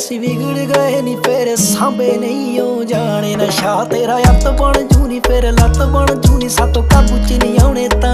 असी बिगड़ गए नी फिर सांभे नहीं हो जाने। नशा तेरा अत बन जू नी फिर लत बन जू नी, सातों काबू च नहीं आने।